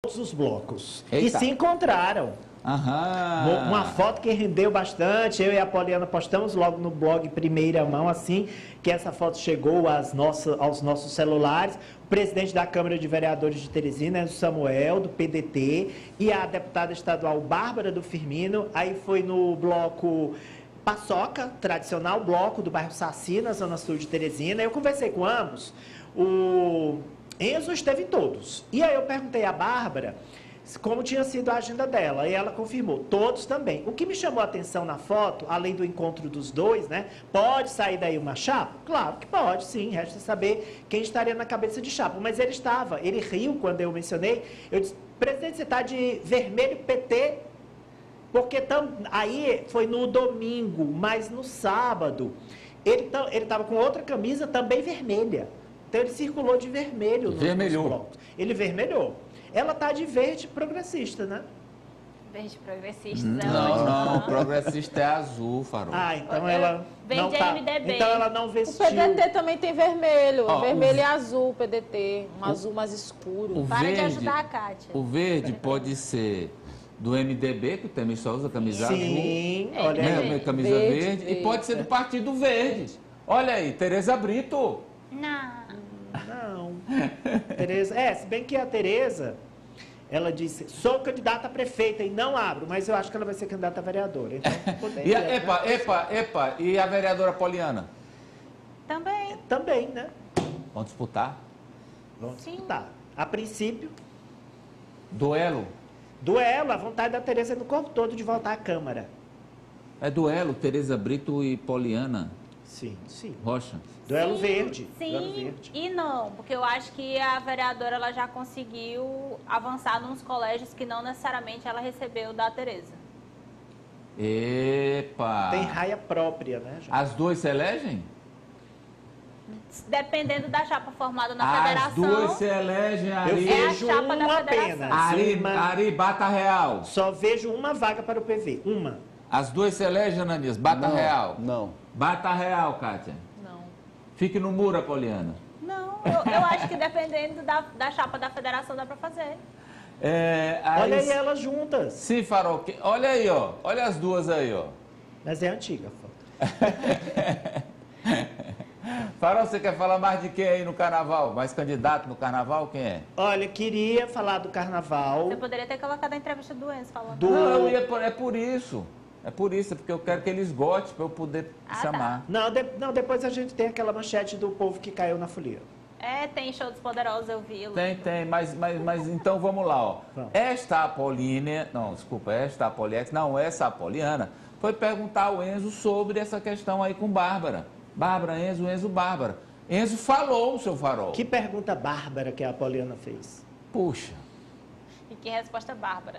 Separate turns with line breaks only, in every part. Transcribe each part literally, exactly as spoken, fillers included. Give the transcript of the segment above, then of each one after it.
todos os blocos.
Eita.
E se encontraram.
Aham.
Uma foto que rendeu bastante, eu e a Poliana postamos logo no blog Primeira Mão, assim que essa foto chegou às nossas, aos nossos celulares. O presidente da Câmara de Vereadores de Teresina, o Samuel, do P D T, e a deputada estadual Bárbara do Firmino. Aí foi no bloco Paçoca, tradicional bloco do bairro Saci, na zona sul de Teresina. Eu conversei com ambos, o Enzo esteve em todos. E aí eu perguntei à Bárbara como tinha sido a agenda dela, e ela confirmou, todos também. O que me chamou a atenção na foto, além do encontro dos dois, né? Pode sair daí uma chapa? Claro que pode, sim, resta saber quem estaria na cabeça de chapa. Mas ele estava, ele riu quando eu mencionei, eu disse, presidente, você está de vermelho P T? Porque tam, aí foi no domingo, mas no sábado, ele estava com outra camisa também vermelha. Então ele circulou de vermelho nos,
Vermelhou.
nos blocos. Ele vermelhou. Ela tá de verde progressista, né?
Verde progressista.
Não, não, o progressista é azul, Farol.
Ah, então ela
Verde
não
é
tá,
M D B.
então ela não
O
vestiu.
P D T também tem vermelho,
Ó,
vermelho
o-
e azul, P D T, um
o-
azul mais escuro.
O
Para de
verde,
ajudar a Kátia.
o verde pode ser do M D B, que o Temer só usa camisa azul.
Sim,
É,
olha
Né,
aí.
camisa
Verde,
verde, e
verde.
pode ser do Partido Verde. Olha aí, Tereza Brito.
Não.
Não. Tereza, é, se bem que a Tereza, ela disse, sou candidata a prefeita e não abro, mas eu acho que ela vai ser candidata a vereadora. Então, poderia,
E a,
né?
epa, epa, epa, e a vereadora Poliana?
Também.
Também, né?
Vão disputar?
Vamos
Sim.
disputar. A princípio,
Duelo?
duelo, a vontade da Tereza é no corpo todo de voltar à Câmara.
É duelo, Tereza Brito e Poliana
Sim, sim.
Rocha.
Duelo
Sim,
verde.
Sim
Duelo verde.
e não, porque eu acho que a vereadora ela já conseguiu avançar nos colégios que não necessariamente ela recebeu da Tereza.
Epa!
Tem raia própria, né? João?
As duas se elegem?
Dependendo da chapa formada na
As
federação.
duas se elegem,
Eu
Ari.
É a
vejo
chapa da
uma
federação.
apenas.
Ari,
Uma-
Ari, bata real.
Só vejo uma vaga para o P V. Uma.
As duas se elegem, Ananias, bata
Não,
real.
Não.
Bata real, Kátia.
Não.
Fique no muro, Poliana.
Não, eu, eu acho que dependendo da, da chapa da federação dá pra fazer.
É,
Olha aí
se-
elas juntas.
Sim, Farol, que- olha aí, ó. Olha as duas aí, ó.
Mas é antiga a foto.
Farol, você quer falar mais de quem aí no carnaval? Mais candidato no carnaval? Quem é?
Olha, queria falar do carnaval.
Você poderia ter colocado a entrevista do Enzo falando.
Do-
Não, eu ia por- é por isso. É por isso, é porque eu quero que ele esgote para eu poder
Ah,
chamar.
Não, de- não, depois a gente tem aquela manchete do povo que caiu na folia.
É, tem show dos poderosos, eu vi.
Tem, tem, mas, mas, mas então vamos lá, ó.
Vamos.
Esta Apolínea, não, desculpa, esta Apoliex, não, essa Apoliana, foi perguntar ao Enzo sobre essa questão aí com Bárbara. Bárbara, Enzo, Enzo, Bárbara. Enzo falou, seu Farol.
Que pergunta bárbara que a Poliana fez.
Puxa.
E que resposta bárbara.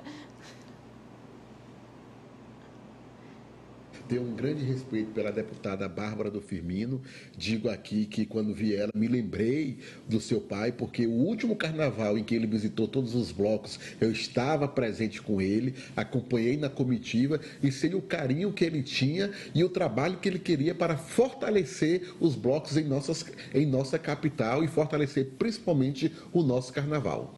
Tenho um grande respeito pela deputada Bárbara do Firmino. Digo aqui que quando vi ela, me lembrei do seu pai, porque o último carnaval em que ele visitou todos os blocos, eu estava presente com ele, acompanhei na comitiva e sei o carinho que ele tinha e o trabalho que ele queria para fortalecer os blocos em, nossas, em nossa capital e fortalecer principalmente o nosso carnaval.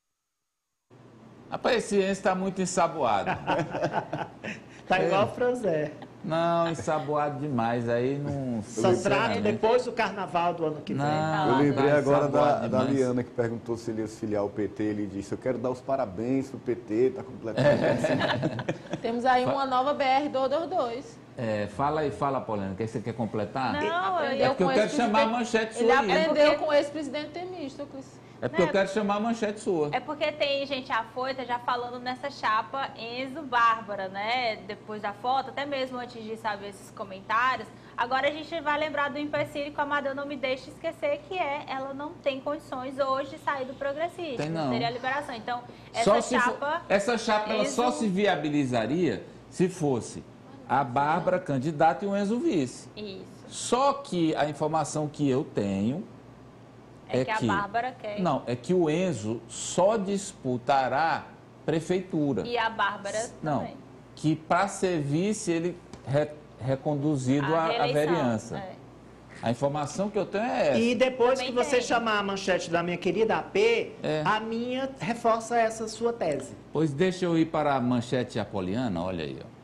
Rapaz, esse Enzo está muito ensaboado.
Tá
É.
igual o Franzé.
Não, ensaboado demais, aí não...
Só trato
sinceramente.
depois do carnaval do ano que vem.
Não,
Eu lembrei
tá
agora da,
ensaboado
da
demais.
Liana, que perguntou se ele ia se filiar ao P T. Ele disse, eu quero dar os parabéns pro P T, tá completamente assim.
Temos aí uma nova B R duzentos e vinte e dois.
É, fala aí, fala, Poliana, que você quer completar?
Não, eu
Aprendeu
ia...
porque eu
com
quero
esse
chamar a
presidente-
manchete
Ele
sua aí.
aprendeu
porque-
com esse presidente Temístocles.
É porque eu quero chamar a manchete sua.
É porque tem gente afoita já falando nessa chapa Enzo Bárbara, né? Depois da foto, até mesmo antes de saber esses comentários. Agora a gente vai lembrar do empecilho que a Amadeu não me deixa esquecer, que é ela não tem condições hoje de sair do progressista.
Tem não.
Teria liberação. Então, essa
Só se for-
chapa...
essa chapa ela
Enzo-
só se viabilizaria se fosse a Bárbara candidata e o Enzo vice.
Isso.
Só que a informação que eu tenho
É,
é
que a
que-
Bárbara quer.
não, é que o Enzo só disputará prefeitura.
E a Bárbara
Não,
também.
que para ser vice ele é reconduzido à à
reeleição,
vereança.
é.
A informação que eu tenho é essa.
E depois
Também
que você
tem.
chamar a manchete da minha querida A P,
É.
a minha reforça essa sua tese.
Pois deixa eu ir para a manchete apoliana, olha aí, ó.